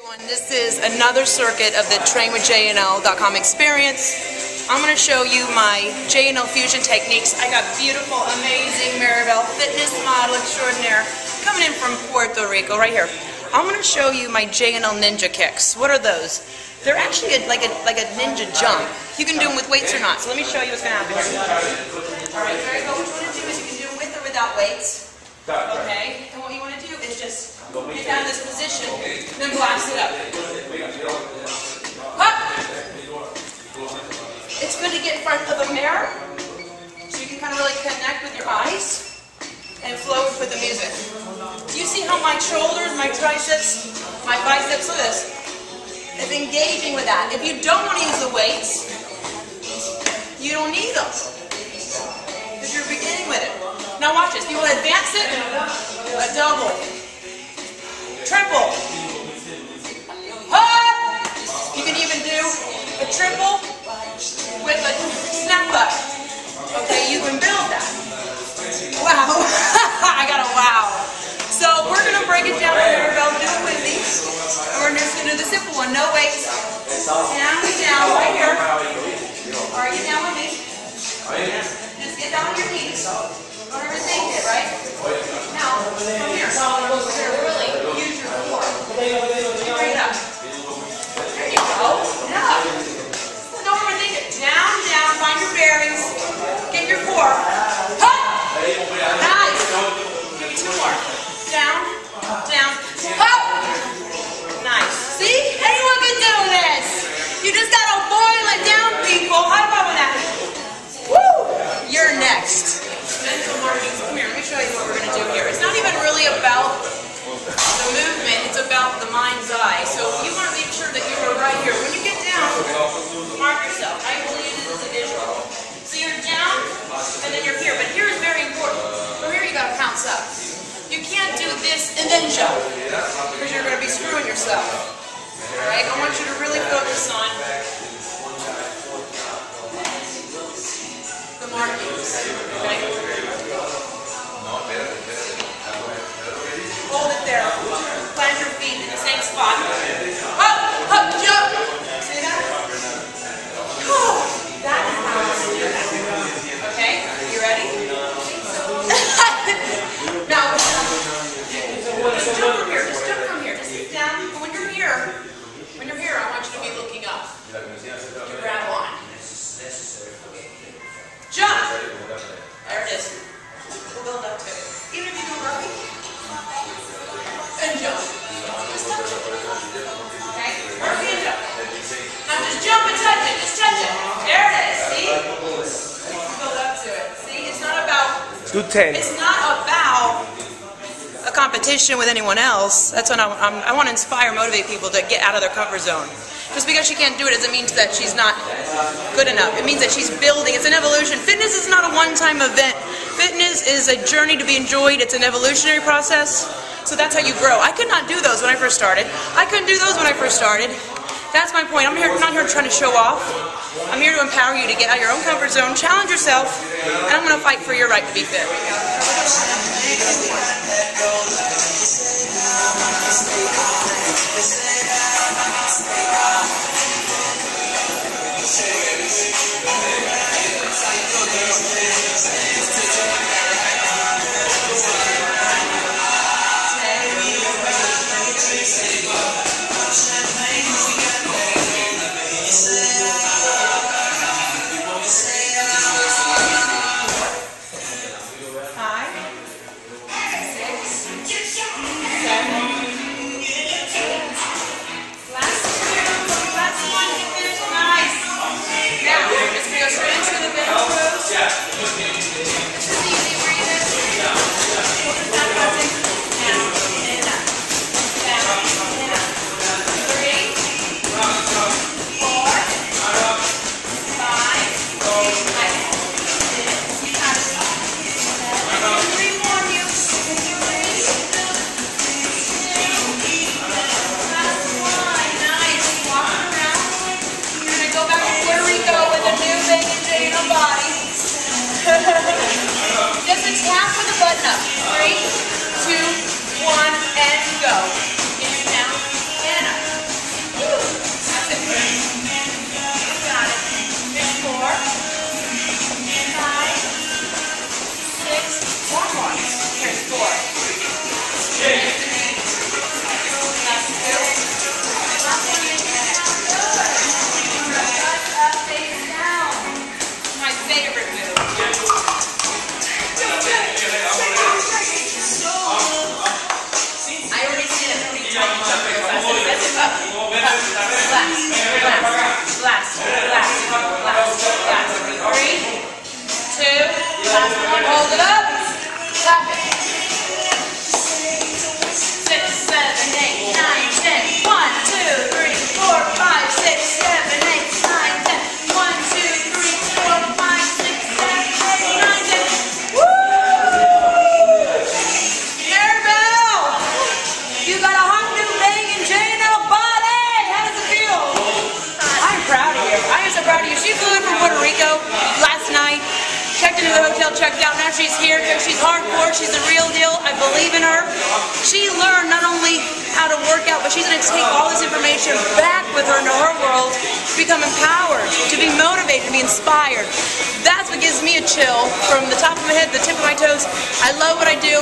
This is another circuit of the trainwithjnl.com experience. I'm going to show you my JNL fusion techniques. I got beautiful, amazing Maribel fitness model extraordinaire coming in from Puerto Rico right here. I'm going to show you my JNL ninja kicks. What are those? They're actually like a ninja jump. You can do them with weights or not. So let me show you what's going to happen here. Alright, very good. What you want to do is you can do them with or without weights. Okay? And what you want to do is just get down in this position, then blast it up. Up! It's good to get in front of a mirror, so you can kind of really connect with your eyes and flow with the music. Do you see how my shoulders, my triceps, my biceps, look at this, is engaging with that. If you don't want to use the weights, you don't need them, because you're beginning with it. Now watch this. If you want to advance it, a double. Triple. Up. You can even do a triple with a snap up. Okay, you can build that. Wow. I got a wow. So we're going to break it down with Maribel. Do it with me. And we're just going to do the simple one. No weights. Down, right here. Alright, get down with me. Just get down on your knees. Don't ever think it, right? Now, from here, really use your core. Straight up. There you go. Up. Don't overthink it. Down, find your bearings. Get your core. Up. Nice. Give me two more. Down, up. Nice. See? Anyone can do this. You just gotta boil it down, people. High five with that. Woo! You're next. Come here, let me show you what we're going to do here. It's not even really about the movement, it's about the mind's eye. So you want to make sure that you are right here. When you get down, mark yourself. I believe this is a visual. So you're down, and then you're here. But here is very important. From here you got to pounce up. You can't do this and then jump, because you're going to be screwing yourself. Alright, I want you to really focus on the markings. Okay? Hold it there. Plant your feet in the same spot. Up, jump. See that? That is how I do that. Okay? You ready? Now, just jump from here. Just jump from here. Just sit down. But when you're here, I want you to be looking up. You grab on. Jump. There it is. We'll build up to it. Even if you do burpee. And jump. Just touch it. Okay? Burpee and jump. Now just jump and touch it. Just touch it. There it is. See? Build up to it. See? It's not about... It's not about a competition with anyone else. That's what I want to inspire, motivate people to get out of their comfort zone. Just because she can't do it doesn't mean that she's not good enough. It means that she's building. It's an evolution. Fitness is not a one-time event. Fitness is a journey to be enjoyed. It's an evolutionary process. So that's how you grow. I could not do those when I first started. I couldn't do those when I first started. That's my point. I'm not here trying to show off. I'm here to empower you to get out of your own comfort zone, challenge yourself, and I'm going to fight for your right to be fit. Last. 3, 2, last one. Hold it up. Tap it. 6, 7, 8, 9, 10. 1, 2, 3, 4, 5, 6, 7, 8, 9, 10. 1, 2, 3, 4, 5, 6, 7, 8, 9, 10. Woo! Air bell! You got a hot new banging JNL body! How does it feel? I'm proud of you. I am so proud of you. She flew in from Puerto Rico last night. Checked into the hotel, checked out. Now she's here. She's hardcore. She's the real deal. I believe in her. She learned not only how to work out, but she's going to take all this information back with her into her world to become empowered, to be motivated, to be inspired. That's what gives me a chill from the top of my head to the tip of my toes. I love what I do.